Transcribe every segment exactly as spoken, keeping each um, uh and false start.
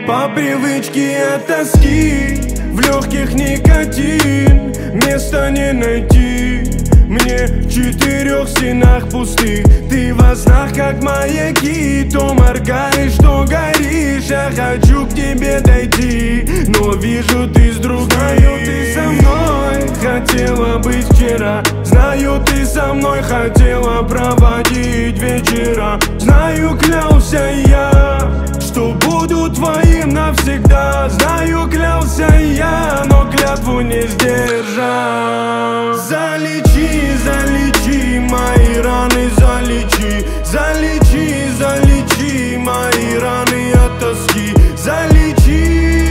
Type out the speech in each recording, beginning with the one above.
По привычке от тоски, в легких никотин, места не найти мне в четырех стенах пустых. Ты во снах как маяки, то моргаешь, то горишь. Я хочу к тебе дойти, но вижу ты с другой. Знаю, ты со мной хотела быть вчера. Знаю, ты со мной хотела проводить вечера. Знаю, клялся я, что буду твоим навсегда. Знаю, клялся я, но клятву не сдержал. Залечи, залечи мои раны, залечи. Залечи, залечи мои раны от тоски. Залечи,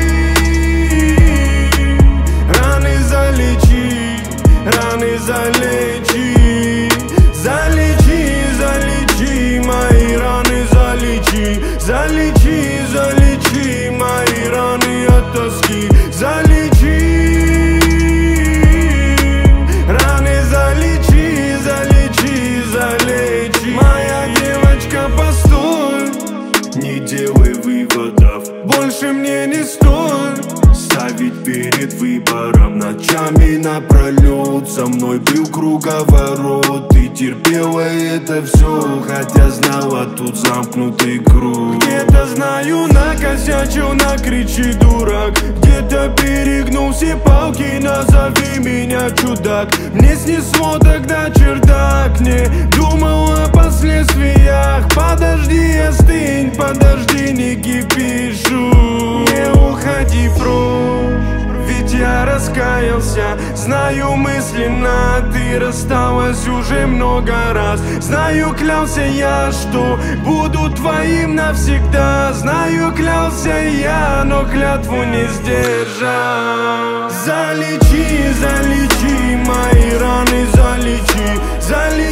раны залечи, раны залечи. Залечи, залечи мои раны, залечи. Залечи, залечи мои раны от тоски. Залечи, раны залечи, залечи, залечи. Моя девочка, постой, не делай выводов, больше мне не стоит ставить перед выбором. Ночами напролет со мной был круговорот. Ты терпела это все, хотя знала, тут замкнутый круг. Где-то знаю, накосячил, накричи дурак. Где-то перегнул все палки, назови меня чудак. Мне снесло тогда чердак, не думал о последствиях. Подожди, остынь, подожди, не кипишу. Не уходи прочь, ведь я раскаялся. Знаю, мысленно ты рассталась уже много раз. Знаю, клялся я, что буду твоим навсегда. Знаю, клялся я, но клятву не сдержал. Залечи, залечи мои раны, залечи. Залечи,